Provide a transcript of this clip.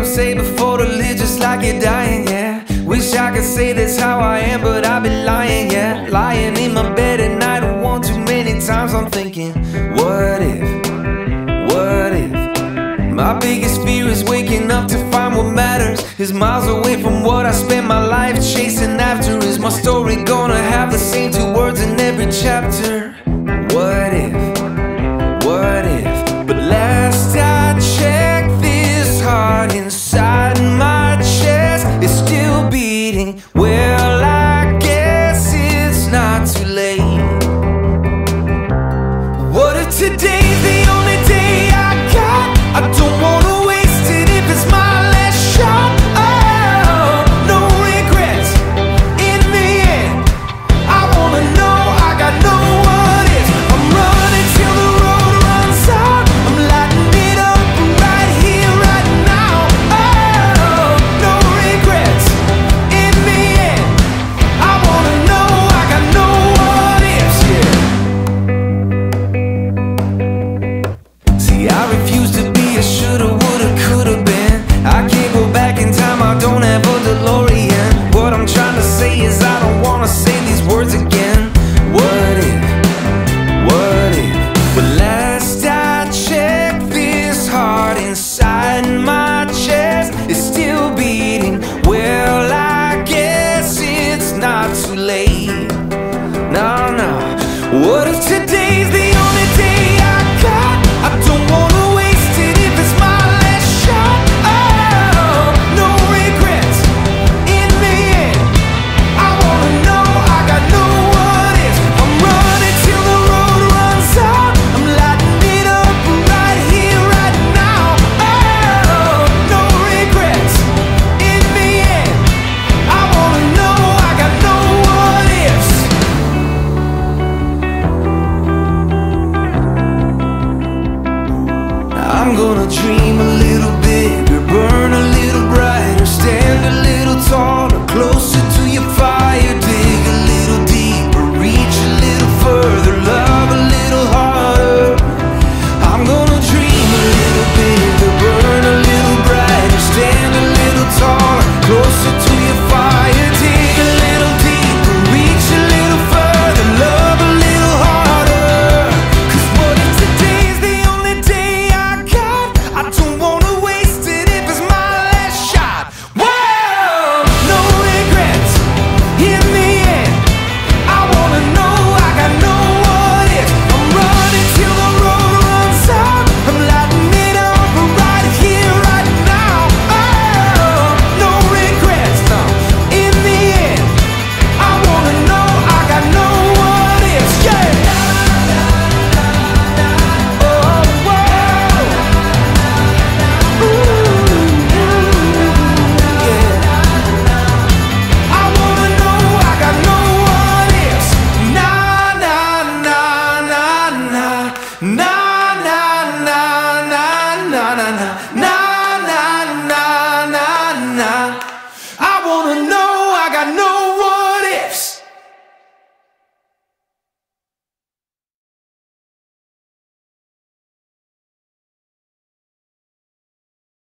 them say before to live just like you're dying, yeah. Wish I could say that's how I am, but I've been lying, yeah. Lying in my bed at night, one too many times I'm thinking, what if? My biggest fear is waking up to find what matters is miles away from what I spent my life chasing after. Is my story gonna have the same two words in every chapter? What if? But last I checked, this heart inside my chest is still beating. Well, I guess it's not too late. What if today's the only day I got? I don't wanna waste it if it's my last shot. Oh, no regrets in the end. I wanna know I got no what ifs. I'm running till the road runs out. I'm lighting it up right here, right now. Oh, no regrets in the end. I wanna know I got no what ifs, yeah. See, I refuse to be a shoulda, woulda, coulda been. I can't go back in time, I don't have a DeLorean. What I'm trying to say is I don't wanna say these words again. What if? But last I checked, this heart inside my chest is still beating. Well, I guess it's not too late. No. What if today's the only day I got? I don't wanna waste it if it's my last shot. Oh, no regrets in the end. I wanna know I got no what ifs. I'm running till the road runs out. I'm lighting it up right here, right now. Oh, no regrets in the end. I wanna know I got no what ifs. I'm gonna dream a little bigger, burn a little brighter, stand a little taller, closer to your fire, dig a little deeper, reach a little further, love a little harder. I'm gonna dream a little bigger, burn a little brighter, stand a little taller, closer to your fire, dig a little deeper, reach a little further, love a little harder. 'Cause what if today's the only day I got? I don't wanna waste it if it's my last shot. Whoa, no regrets in the end. I wanna know I got no what ifs. I'm running till the road runs out. I'm lighting it up right here, right now. Oh, no regrets, no. In the end, I wanna know I got no what ifs. Yeah. Oh, whoa. I wanna know I got no what ifs. Nah. I wanna know